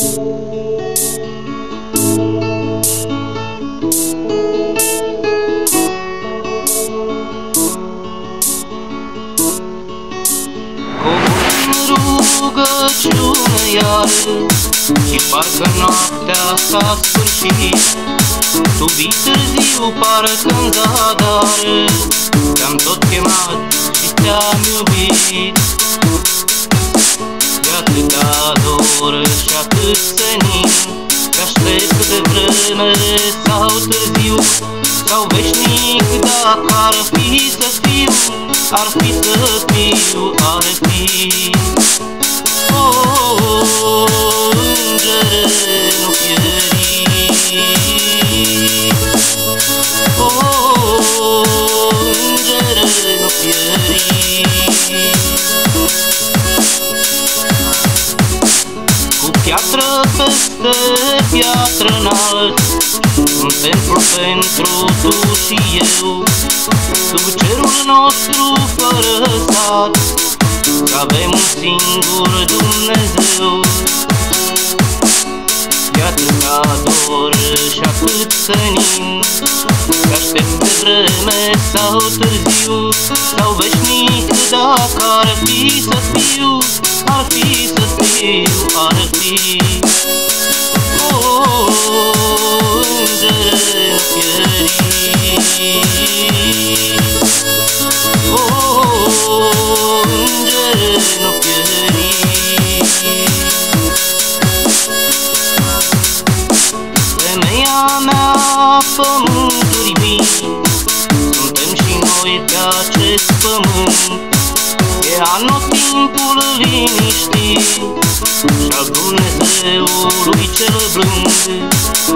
Rugăciune iar și parcă noaptea s-a sfârșit. Tu vii târziu, parcă-n zadar, te-am tot chemat și te-am iubit. De atâta dor și atât senin, te-aștept de vreme sau târziu, sau veșnic dacă ar fi să fiu, ar fi să fiu, ar fi. Îngere, nu pieri, îngere, nu pieri. Cu piatră peste piatră înalt, un templu pentru tu și eu, sub cerul nostru fără sat, că avem un singur Dumnezeu. De atâta dor și atât senin, te aștept de vreme sau târziu, sau veșnic dacă ar fi să fiu, ar fi să fiu, ar fi. Îngere, nu pieri, îngere, nu pieri. Femeia mea, pământuri mii, suntem și noi pe acest pământ. E anotimpul liniștii și-al Dumnezeului cel blând.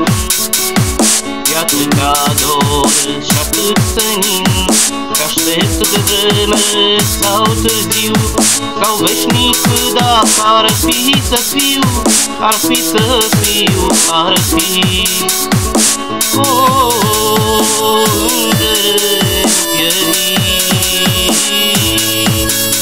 De atâta dor și atât senin, te aștept de vreme sau târziu, sau veșnic dacă ar fi să fiu, ar fi să fiu, ar fi. Îngere, nu pieri,